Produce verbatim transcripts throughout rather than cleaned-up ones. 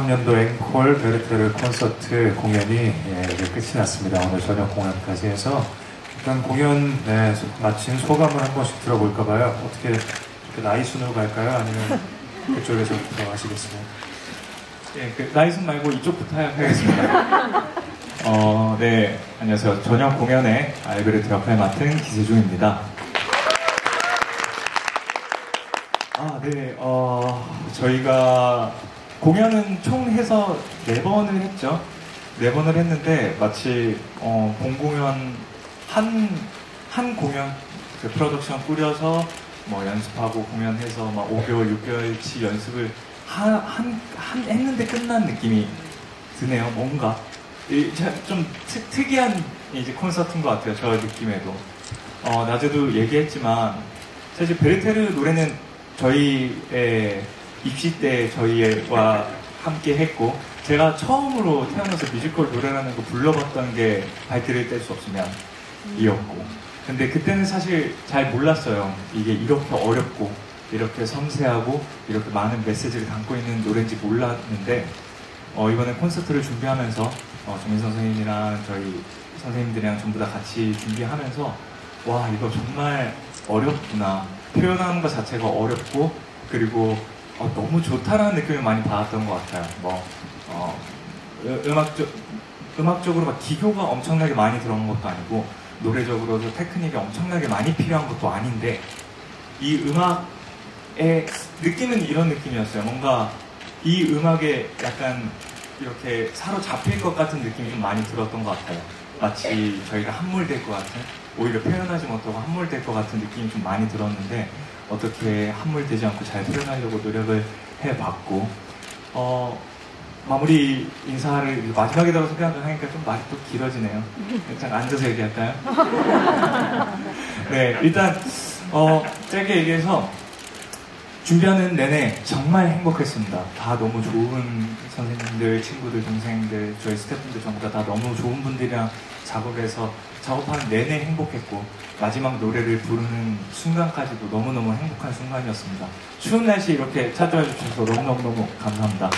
년도 앵콜 베르테르 콘서트 공연이 예, 이제 끝이 났습니다. 오늘 저녁 공연까지 해서 일단 공연 네, 마친 소감을 한 번씩 들어볼까봐요. 어떻게 이렇게 나이 순으로 갈까요? 아니면 그쪽에서부터 하시겠어요? 예, 그 나이 순 말고 이쪽부터 하겠습니다. 어, 네, 안녕하세요. 저녁 공연에 알베르트 역할 맡은 기세중입니다. 아, 네, 어, 저희가 공연은 총 해서 네 번을 했죠. 네 번을 했는데 마치 어, 본 공연 한, 한 공연 그 프로덕션 꾸려서 뭐 연습하고 공연해서 막 오 개월, 육 개월치 연습을 한, 한, 한 했는데 끝난 느낌이 드네요. 뭔가 이, 좀 특, 특이한 이제 콘서트인 것 같아요. 저 느낌에도. 어, 낮에도 얘기했지만 사실 베르테르 노래는 저희의 입시 때 저희와 함께 했고 제가 처음으로 태어나서 뮤지컬 노래라는 거 불러봤던 게 발길을 뗄 수 없으면 이었고 근데 그때는 사실 잘 몰랐어요. 이게 이렇게 어렵고 이렇게 섬세하고 이렇게 많은 메시지를 담고 있는 노래인지 몰랐는데 어, 이번에 콘서트를 준비하면서 어, 정민 선생님이랑 저희 선생님들이랑 전부 다 같이 준비하면서 와 이거 정말 어렵구나 표현하는 것 자체가 어렵고 그리고 어, 너무 좋다라는 느낌을 많이 받았던 것 같아요. 뭐 어, 음악적, 음악적으로 막 기교가 엄청나게 많이 들어간 것도 아니고 노래적으로도 테크닉이 엄청나게 많이 필요한 것도 아닌데 이 음악의 느낌은 이런 느낌이었어요. 뭔가 이 음악에 약간 이렇게 사로잡힐 것 같은 느낌이 좀 많이 들었던 것 같아요. 마치 저희가 함몰될 것 같은 오히려 표현하지 못하고 함몰될 것 같은 느낌이 좀 많이 들었는데 어떻게 함몰되지 않고 잘 표현하려고 노력을 해봤고 어, 마무리 인사를 마지막이라고 생각하니까 좀 말이 또 길어지네요. 잠깐 앉아서 얘기할까요? 네, 일단 어, 짧게 얘기해서 준비하는 내내 정말 행복했습니다. 다 너무 좋은 선생님들, 친구들, 동생들, 저희 스태프분들 전부 다, 다 너무 좋은 분들이랑 작업해서 작업하는 내내 행복했고 마지막 노래를 부르는 순간까지도 너무너무 행복한 순간이었습니다. 추운 날씨 이렇게 찾아와 주셔서 너무너무너무 감사합니다.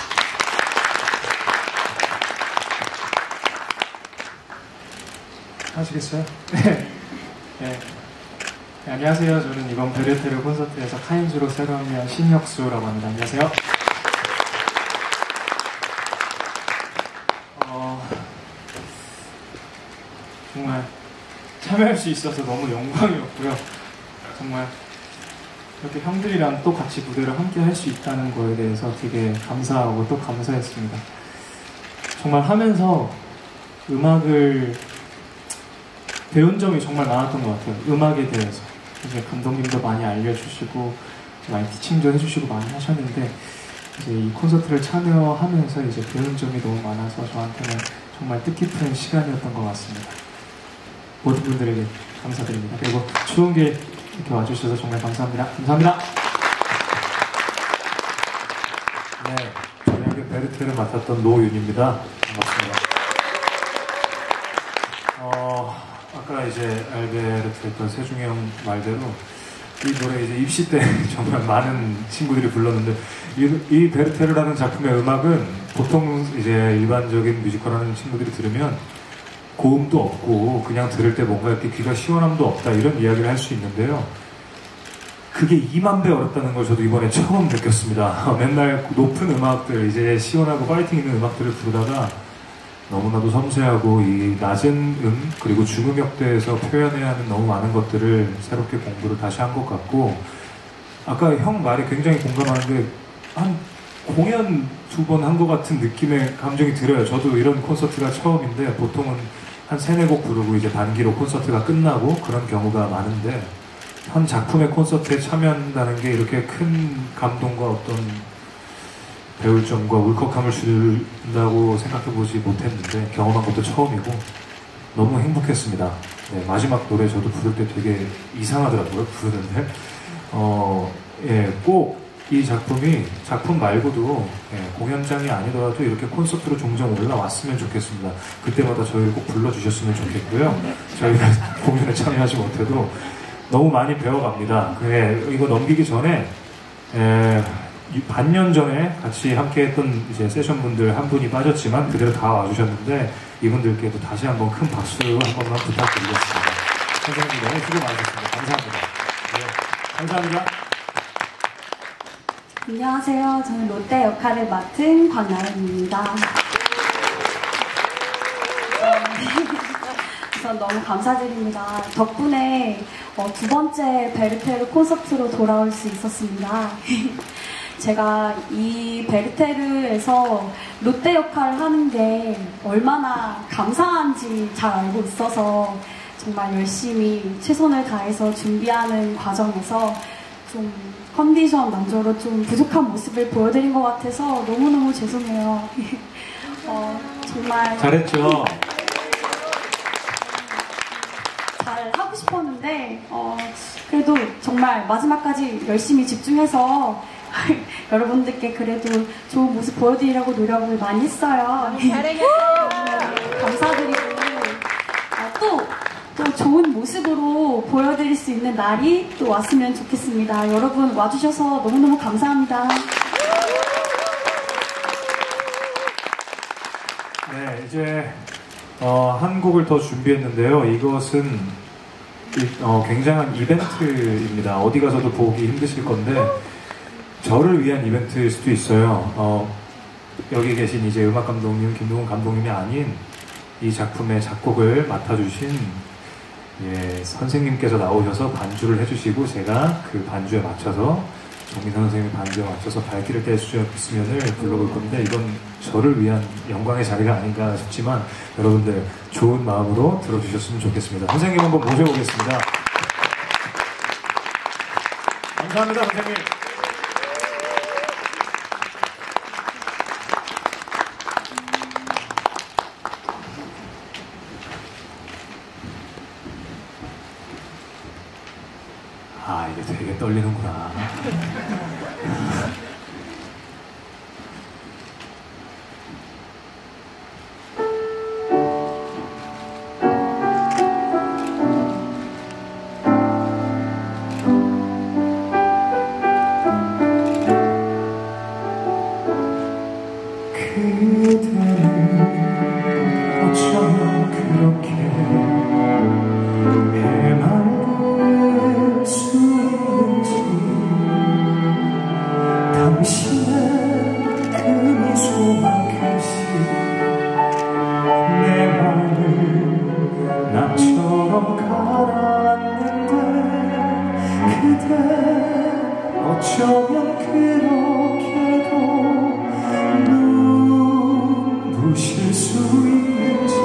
하시겠어요? 네. 네. 네, 안녕하세요. 저는 이번 베르테르 콘서트에서 카인즈로 새로 합류한 신혁수라고 합니다. 안녕하세요. 어, 정말 참여할 수 있어서 너무 영광이었고요. 정말 이렇게 형들이랑 또 같이 무대를 함께 할 수 있다는 거에 대해서 되게 감사하고 또 감사했습니다. 정말 하면서 음악을 배운 점이 정말 많았던 것 같아요. 음악에 대해서. 이제 감독님도 많이 알려주시고 많이 티칭도 해주시고 많이 하셨는데 이제 이 콘서트를 참여하면서 이제 배운 점이 너무 많아서 저한테는 정말 뜻깊은 시간이었던 것 같습니다. 모든 분들에게 감사드립니다. 그리고 추운 길 이렇게 와주셔서 정말 감사합니다. 감사합니다. 네, 저녁에 베르테르를 맡았던 노윤입니다. 반갑습니다. 어, 아까 이제 알베르트 했던 세중이 형 말대로 이 노래 이제 입시 때 정말 많은 친구들이 불렀는데 이, 이 베르테르라는 작품의 음악은 보통 이제 일반적인 뮤지컬하는 친구들이 들으면 고음도 없고 그냥 들을 때 뭔가 이렇게 귀가 시원함도 없다 이런 이야기를 할 수 있는데요. 그게 이만 배 어렵다는 걸 저도 이번에 처음 느꼈습니다. 맨날 높은 음악들 이제 시원하고 파이팅 있는 음악들을 부르다가 너무나도 섬세하고 이 낮은 음 그리고 중음역대에서 표현해야 하는 너무 많은 것들을 새롭게 공부를 다시 한 것 같고 아까 형 말이 굉장히 공감하는데 한 공연 두 번 한 것 같은 느낌의 감정이 들어요. 저도 이런 콘서트가 처음인데 보통은 한 세네 곡 부르고 이제 반기로 콘서트가 끝나고 그런 경우가 많은데 한 작품의 콘서트에 참여한다는 게 이렇게 큰 감동과 어떤 배울 점과 울컥함을 준다고 생각해보지 못했는데 경험한 것도 처음이고 너무 행복했습니다. 네, 마지막 노래 저도 부를 때 되게 이상하더라고요. 부르는데 어, 예, 꼭 이 작품이 작품 말고도 예, 공연장이 아니더라도 이렇게 콘서트로 종종 올라왔으면 좋겠습니다. 그때마다 저희를 꼭 불러주셨으면 좋겠고요. 저희가 공연에 참여하지 못해도 너무 많이 배워갑니다. 그래, 이거 넘기기 전에 예, 반년 전에 같이 함께했던 이제 세션 분들 한 분이 빠졌지만 그대로 다 와주셨는데 이분들께도 다시 한번 큰 박수 한 번만 부탁드리겠습니다. 선생님 너무 수고 많으셨습니다. 감사합니다. 네, 감사합니다. 안녕하세요. 저는 롯데 역할을 맡은 광나은입니다. 우선 너무 감사드립니다. 덕분에 어, 두 번째 베르테르 콘서트로 돌아올 수 있었습니다. 제가 이 베르테르에서 롯데 역할을 하는 게 얼마나 감사한지 잘 알고 있어서 정말 열심히 최선을 다해서 준비하는 과정에서 좀 컨디션 만조로 좀 부족한 모습을 보여드린 것 같아서 너무너무 죄송해요. 어, 정말 잘했죠? 잘 하고 싶었는데 어, 그래도 정말 마지막까지 열심히 집중해서 여러분들께 그래도 좋은 모습 보여드리려고 노력을 많이 했어요. 감사드리고 어, 또, 또 좋은 모습으로 보여드릴 수 있는 날이 또 왔으면 좋겠습니다. 여러분 와주셔서 너무너무 감사합니다. 네, 이제 어, 한 곡을 더 준비했는데요. 이것은 어, 굉장한 이벤트입니다. 어디 가서도 보기 힘드실 건데 저를 위한 이벤트일 수도 있어요. 어, 여기 계신 이제 음악 감독님, 김동훈 감독님이 아닌 이 작품의 작곡을 맡아주신 예, 선생님께서 나오셔서 반주를 해주시고 제가 그 반주에 맞춰서 정민선 선생님의 반주에 맞춰서 발길을 뗄 수 있으면을 불러볼 겁니다. 이건 저를 위한 영광의 자리가 아닌가 싶지만 여러분들 좋은 마음으로 들어주셨으면 좋겠습니다. 선생님 한번 모셔보겠습니다. 감사합니다, 선생님. 아, 이게 되게 떨리는구나. 그대는 어쩌면 그렇게 해맑을 수 있는지 당신의 그 미소만큼씩 내 마음을 나처럼 가라앉는데 그대 어쩌면 그렇게도 눈부실 수 있는지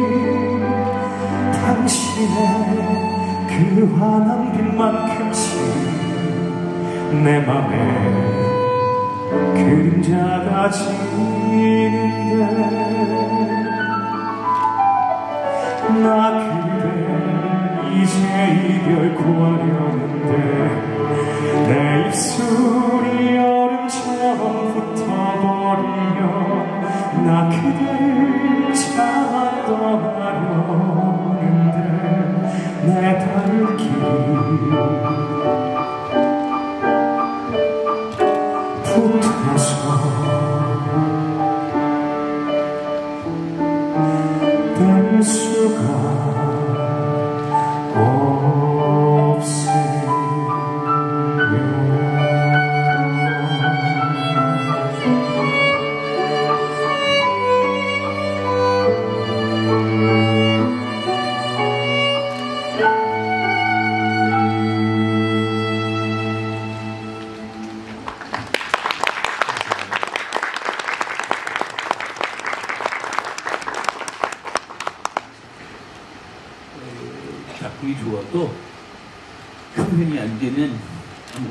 당신의 그 환한 빛만큼씩 내 맘에 그림자가 지는데 나 그대 이제 이별 구하려는데 내 입술이 얼음처럼 붙어버리며 나 그대를 잡아 떠나려는데 내 발길이 붙어서 뗄 수가 없으며 작품이 좋아도 표현이 안 되는 아무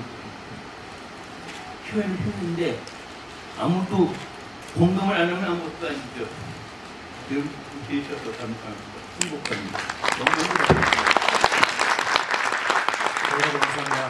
표현을 했는데 아무도 공감을 안 하면 아무것도 아니죠. 여러분 계셔서 감사합니다. 행복합니다. 너무 행복합니다. 감사합니다.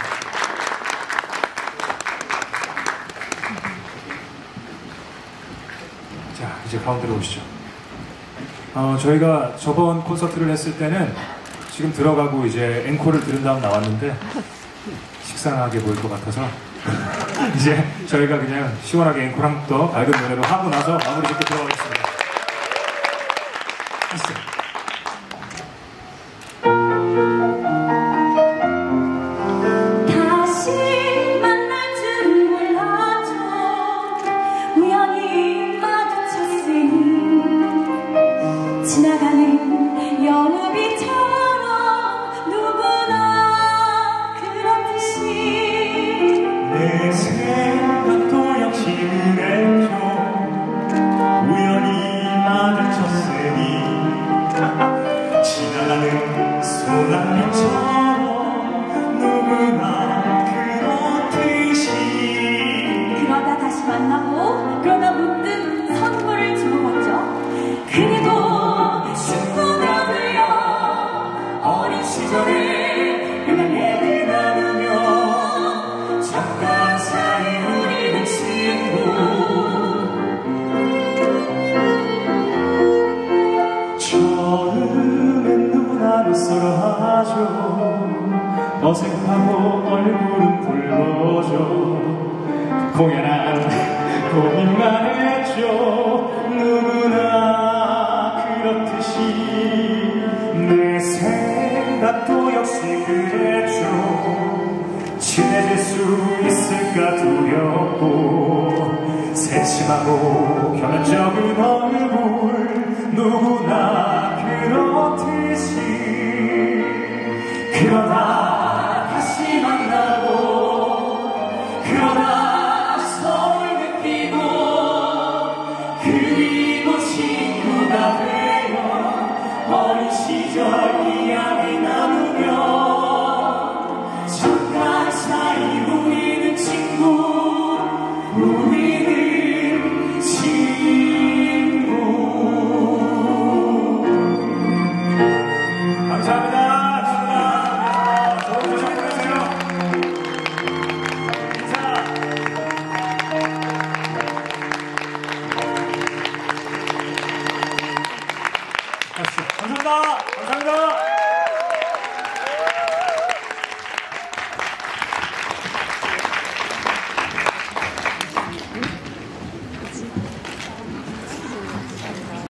자, 이제 가운데로 오시죠. 어, 저희가 저번 콘서트를 했을 때는 지금 들어가고 이제 앵콜을 들은 다음 나왔는데 식상하게 보일 것 같아서 이제 저희가 그냥 시원하게 앵콜 한 또 밝은 노래로 하고 나서 마무리 짓고 들어가겠습니다. 하시죠. 다시 만날 줄은 몰랐죠. 우연히 마주쳤으니 지나가는 여우비처럼 누구나 그렇듯이 내 생각도 역시 그랬죠. 우연히 마주쳤으니 지나가는 소나기처럼 누구나 그렇듯이. 그러다 다시 만나고 그러다 문득 선물을 주고받죠. 그리고 슈퍼가 들려 어린 시절에 그냥 얘기 나누며 잠깐 사이 우리는 친구. 처음엔 누구나 낯설어하죠. 어색하고 얼굴은 붉어져. 공연한 고민만 했죠. 누구나 그렇듯이. 내 생각도 역시 그랬죠. 친해질 수 있을까 두렵고 새침하고 겸연적인 얼굴 누구나 그렇듯이. 그러다 다시 만나고 그러다 서울 느끼고 그리고 친구가 되어 어린 시절 이야기 나누며 잠깐 사이 우리는 친구. 우리는 친구. 감사합니다. 감사합니다. 좋은 조심히 들으세요. 인사. 감사합니다. 감사합니다.